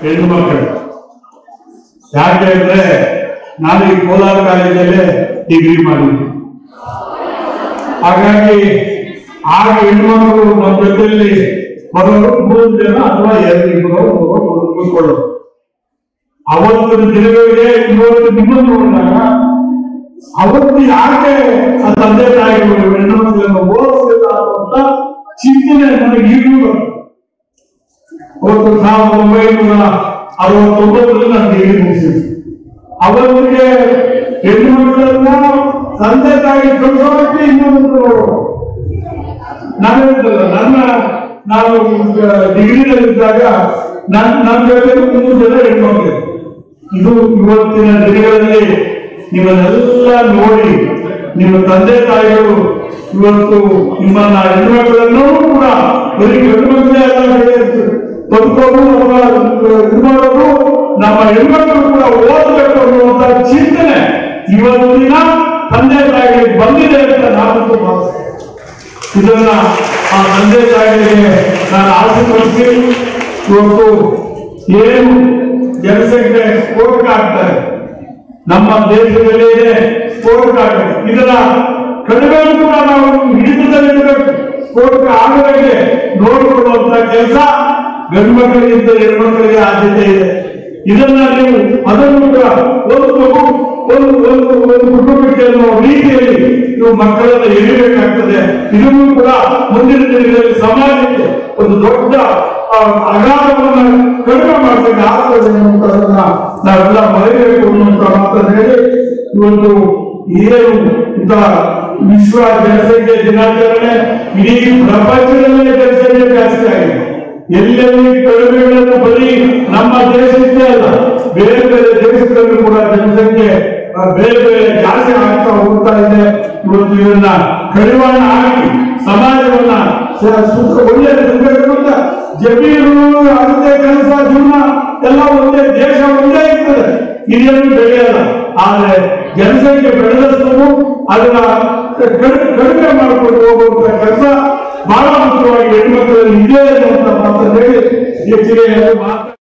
ಹೆಣ್ಣು ಮಕ್ಕಳು. ಯಾಕೆ ಅಂದ್ರೆ ನಾನು ಈ ಕೋಲಾರ ಕಾಲೇಜಲ್ಲೇ ಡಿಗ್ರಿ ಮಾಡಿದ್ದೆ. ಹಾಗಾಗಿ ಆಗ ಹೆಣ್ಮಕ್ಳು ನಮ್ಮ ಜೊತೆಯಲ್ಲಿ ಬರೋರು 3 ಜನ ಅಥವಾ 2 ಕೂತ್ಕೊಳ್ಳೋರು. ಅವತ್ತಿನ ದಿನಗಳಿಗೆ ಇವತ್ತು ನಿಮ್ಮನ್ನು ನೋಡಿದಾಗ ಅವತ್ತು ಯಾಕೆ ಆ ತಂದೆ ತಾಯಿಗಳು ಹೆಣ್ಣು ಮಕ್ಕಳನ್ನು ಓದಿಸಬೇಕಾದಂತ ಚಿಂತನೆ ನನಗೆ ಈಗಲೂ ಅವತ್ತು 1969 ನಾನು ಡಿಗ್ರಿ ಮುಗಿಸಿದ್ದೆ. ಅವರಿಗೆ ಹೆಣ್ಣು ಮಕ್ಕಳನ್ನ ತಂದೆ ತಾಯಿ ಕಳಿಸೋದಕ್ಕೆ ಇನ್ನೊಂದು ನಾನು ಡಿಗ್ರಿನಲ್ಲಿದ್ದಾಗ ನನ್ನ ಜೊತೆ 3 ಜನ ಹೆಣ್ಮಕ್ಳು. ಇದು ಇವತ್ತಿನ ದಿನಗಳಲ್ಲಿ ನಿಮ್ಮನ್ನೆಲ್ಲ ನೋಡಿ ನಿಮ್ಮ ತಂದೆ ತಾಯಿಗಳು ಇವತ್ತು ನಿಮ್ಮನ್ನ ಹೆಣ್ಮಕ್ಳನ್ನೂ ಕೂಡ ಬರೀ ಗಂಡು ಮಕ್ಕಳೇ ಎಲ್ಲ ಬದುಕೋದು ಅಥವಾ ಇದು ಮಾಡೋದು, ನಮ್ಮ ಹೆಣ್ಮಕ್ಳು ಕೂಡ ಓದಬೇಕು ಅನ್ನುವಂತ ಚಿಂತನೆ ಇವತ್ತಿನ ತಂದೆ ತಾಯಿಗಳಿಗೆ ಬಂದಿದೆ ಅಂತ ನಾನು ಭಾವಿಸ್ತೇನೆ. ಇದನ್ನ ಆ ತಂದೆ ತಾಯಿಗಳಿಗೆ ನಾನು ಆಸೆಪಡಿಸಿ ಇವತ್ತು ಏನು ಜನಸಂಖ್ಯೆ ಸ್ಫೋಟಕ ಆಗ್ತಾರೆ ನಮ್ಮ ದೇಶದಲ್ಲಿ ಸ್ಫೋಟಕ ಆಗ್ತದೆ. ಇದನ್ನ ಕಡಿಮೆ ಕೂಡ ನಾವು ಹಿಡಿತದಲ್ಲಿರಬೇಕು. ಸ್ಫೋಟಕ ಆಗದಂತೆ ನೋಡಿಕೊಳ್ಳುವಂತ ಕೆಲಸ ಗಂಡು ಮಕ್ಕಳಿಗಿಂತ ಹೆಣ್ಮಕ್ಕಳಿಗೆ ಆದ್ಯತೆ ಇದೆ. ಇದನ್ನ ನೀವು ಅದನ್ನು ಕೂಡ ಒಂದು ಕುಟುಂಬಕ್ಕೆ ಅನ್ನೋ ರೀತಿಯಲ್ಲಿ ನೀವು ಮಕ್ಕಳನ್ನ ಎಳಿಬೇಕಾಗ್ತದೆ. ಇದನ್ನು ಕೂಡ ಮುಂದಿನ ದಿನಗಳಲ್ಲಿ ಸಮಾಜಕ್ಕೆ ಒಂದು ದೊಡ್ಡ ಅಗಾಧವನ್ನು ಕಡಿಮೆ ಮಾಡಲಿಕ್ಕೆ ಆಗ್ತದೆ ಅನ್ನುವಂಥದ್ದನ್ನ ನಾವೆಲ್ಲ ಮರೆಯಬೇಕು ಅನ್ನುವಂಥ ಮಾತನ್ನು ಹೇಳಿ ಇವತ್ತು ಏನು ಇಂಥ ವಿಶ್ವ ಜನಸಂಖ್ಯೆ ದಿನಾಚರಣೆ ಇಡೀ ಪ್ರಪಂಚದಲ್ಲೇ ಜನಸಂಖ್ಯೆ ಜಾಸ್ತಿ ಆಗಿದೆ. ಎಲ್ಲೆಲ್ಲಿ ಕಡಿಮೆಗಳನ್ನು ಬರೀ ನಮ್ಮ ದೇಶಕ್ಕೆ ಅಲ್ಲ, ಬೇರೆ ಬೇರೆ ದೇಶಗಳಲ್ಲೂ ಕೂಡ ಜನಸಂಖ್ಯೆ ಬೇರೆ ಬೇರೆ ಜಾಸ್ತಿ ಆಗ್ತಾ ಹೋಗ್ತಾ ಇದೆ. ಇವತ್ತು ಇದನ್ನ ಕಡಿವಾಣ ಹಾಕಿ ಸಮಾಜವನ್ನ ಒಳ್ಳೆ ಅಂತ ಜಮೀನು ಅದೇ ಕೆಲಸ ಜೀವನ ಎಲ್ಲ ಒಂದೇ, ದೇಶ ಒಂದೇ ಇರ್ತದೆ, ಇದೇನು ಬೆಳೆಯಲ್ಲ. ಆದ್ರೆ ಜನಸಂಖ್ಯೆ ಬೆಳೆದಷ್ಟು ಅದನ್ನ ಕಡಿಮೆ ಮಾಡಿಕೊಂಡು ಹೋಗುವಂತ ಕೆಲಸ ಬಹಳ ಮುಖ್ಯವಾಗಿ ಹೆಣ್ಮಕ್ಳಲ್ಲಿ ಇದೆ ಅನ್ನುವಂತ ಮಾತನ್ನು ಹೇಳಿ ಹೆಚ್ಚಿಗೆ ಮಾತು